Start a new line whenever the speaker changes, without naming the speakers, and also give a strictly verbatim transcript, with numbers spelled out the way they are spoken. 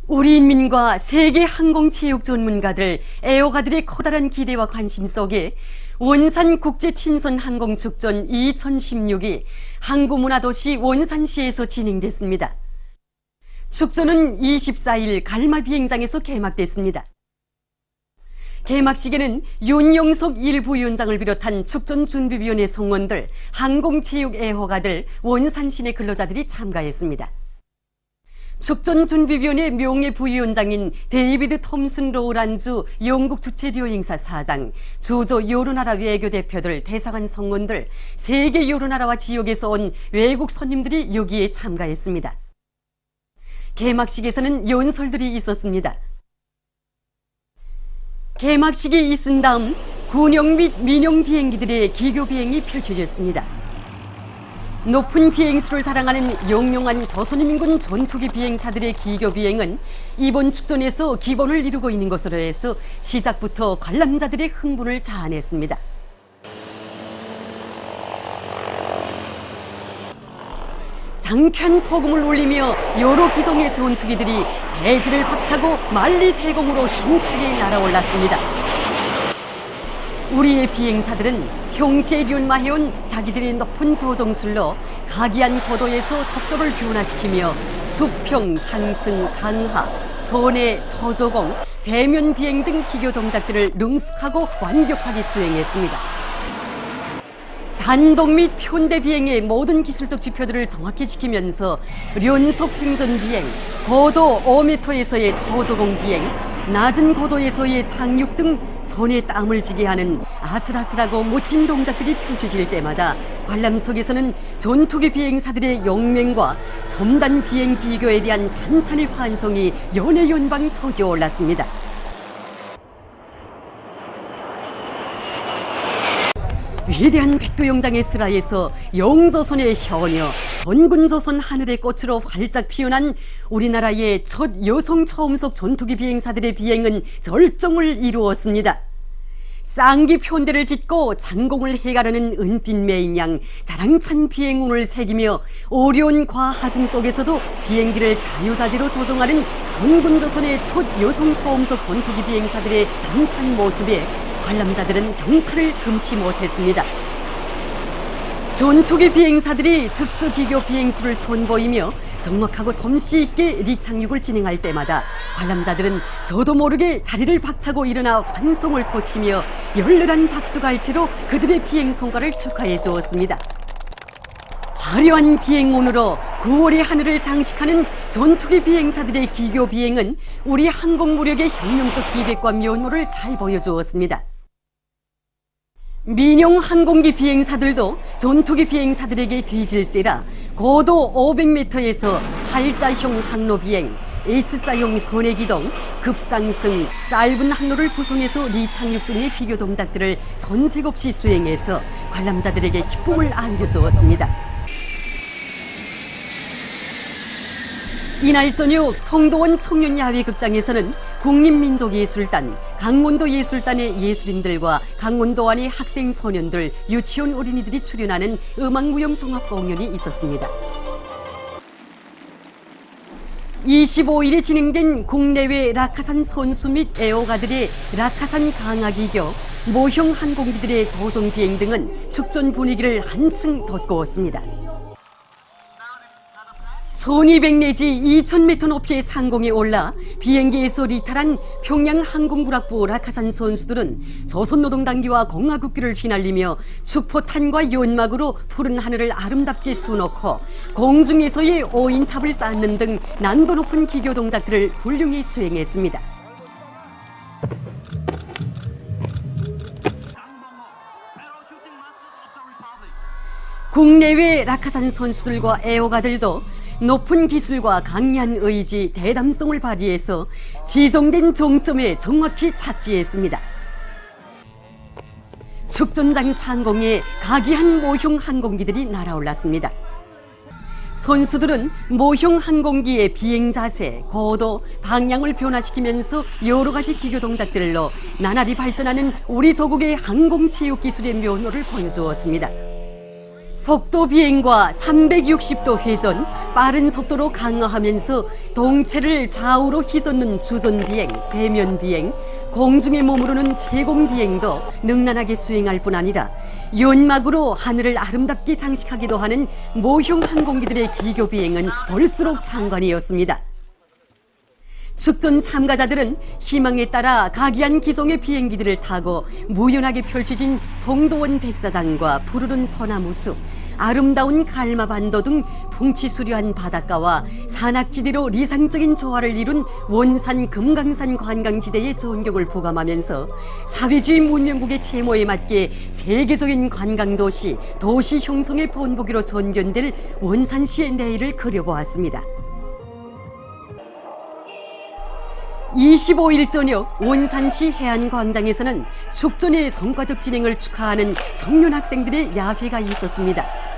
우리 인민과 세계 항공체육 전문가들, 애호가들의 커다란 기대와 관심 속에 원산 국제친선항공축전 이천십육이 항구문화도시 원산시에서 진행됐습니다. 축전은 이십사일 갈마 비행장에서 개막됐습니다. 개막식에는 윤영석 일부위원장을 비롯한 축전준비위원회 성원들, 항공체육 애호가들, 원산시내 근로자들이 참가했습니다. 축전준비위원회 명예부위원장인 데이비드 톰슨 로우란주 영국 주최료행사 사장, 주조 여러나라 외교대표들, 대사관 성원들, 세계 여러나라와 지역에서 온 외국 손님들이 여기에 참가했습니다. 개막식에서는 연설들이 있었습니다. 개막식이 있은 다음 군용 및 민용 비행기들의 기교 비행이 펼쳐졌습니다. 높은 비행수를 자랑하는 영롱한 조선인민군 전투기 비행사들의 기교 비행은 이번 축전에서 기본을 이루고 있는 것으로 해서 시작부터 관람자들의 흥분을 자아냈습니다. 장편 포금을 울리며 여러 기종의 전투기들이 대지를 박차고 만리 대공으로 힘차게 날아올랐습니다. 우리의 비행사들은 평시에 연마해온 자기들의 높은 조종술로 각이한 고도에서 속도를 변화시키며 수평, 상승, 강하, 선해, 저조공, 배면 비행 등 기교 동작들을 능숙하고 완벽하게 수행했습니다. 단독 및 편대 비행의 모든 기술적 지표들을 정확히 지키면서 연속 횡전 비행, 고도 오 미터에서의 초저공 비행, 낮은 고도에서의 착륙 등 손에 땀을 지게 하는 아슬아슬하고 멋진 동작들이 펼쳐질 때마다 관람석에서는 전투기 비행사들의 용맹과 첨단 비행 기교에 대한 찬탄의 환성이 연해연방 터져 올랐습니다. 위대한 백두영장의 슬하에서 영조선의 현여, 선군조선 하늘의 꽃으로 활짝 피어난 우리나라의 첫 여성 초음속 전투기 비행사들의 비행은 절정을 이루었습니다. 쌍기 편대를 짓고 장공을 해가려는 은빛 매인양, 자랑찬 비행운을 새기며 어려운 과하중 속에서도 비행기를 자유자재로 조종하는 선군조선의 첫 여성 초음속 전투기 비행사들의 당찬 모습에 관람자들은 경탄을 금치 못했습니다. 전투기 비행사들이 특수기교 비행수를 선보이며 정확하고 솜씨 있게 리착륙을 진행할 때마다 관람자들은 저도 모르게 자리를 박차고 일어나 환송을 토치며 열렬한 박수갈채로 그들의 비행 성과를 축하해 주었습니다. 화려한 비행운으로 구월의 하늘을 장식하는 전투기 비행사들의 기교 비행은 우리 항공무력의 혁명적 기백과 면모를 잘 보여주었습니다. 민용 항공기 비행사들도 전투기 비행사들에게 뒤질세라 고도 오백 미터에서 활자형 항로 비행, S자형 선해기동, 급상승, 짧은 항로를 구성해서 리착륙 등의 기교 동작들을 손색 없이 수행해서 관람자들에게 기쁨을 안겨주었습니다. 이날 저녁 성도원 청년야외극장에서는 국립민족예술단, 강원도 예술단의 예술인들과 강원도 안의 학생, 소년들, 유치원 어린이들이 출연하는 음악무용 종합공연이 있었습니다. 이십오일에 진행된 국내외 라카산 선수 및 애호가들의 라카산 강화기교, 모형 항공기들의 조종 비행 등은 축전 분위기를 한층 돋구었습니다. 천이백 내지 이천 미터 높이의 상공에 올라 비행기에서 리탈한 평양 항공구락부 라카산 선수들은 조선노동당기와 공화국기를 휘날리며 축포탄과 연막으로 푸른 하늘을 아름답게 수놓고 공중에서의 오인탑을 쌓는 등 난도 높은 기교 동작들을 훌륭히 수행했습니다. 국내외 라카산 선수들과 애호가들도 높은 기술과 강렬한 의지, 대담성을 발휘해서 지정된 정점에 정확히 착지했습니다. 축전장 상공에 각이한 모형 항공기들이 날아올랐습니다. 선수들은 모형 항공기의 비행 자세, 고도, 방향을 변화시키면서 여러 가지 기교 동작들로 나날이 발전하는 우리 조국의 항공체육 기술의 면모를 보여주었습니다. 속도 비행과 삼백육십 도 회전, 빠른 속도로 강화하면서 동체를 좌우로 휘젓는 주전 비행, 배면 비행, 공중에 머무르는 제공 비행도 능란하게 수행할 뿐 아니라 연막으로 하늘을 아름답게 장식하기도 하는 모형 항공기들의 기교 비행은 볼수록 장관이었습니다. 축전 참가자들은 희망에 따라 각이한 기종의 비행기들을 타고 무연하게 펼쳐진 송도원 백사장과 푸르른 소나무 숲, 아름다운 갈마반도 등 풍치수려한 바닷가와 산악지대로 리상적인 조화를 이룬 원산 금강산 관광지대의 전경을 부감하면서 사회주의 문명국의 채모에 맞게 세계적인 관광도시, 도시 형성의 본보기로 전견될 원산시의 내일을 그려보았습니다. 이십오 일 저녁 원산시 해안광장에서는 축전의 성과적 진행을 축하하는 청년 학생들의 야회가 있었습니다.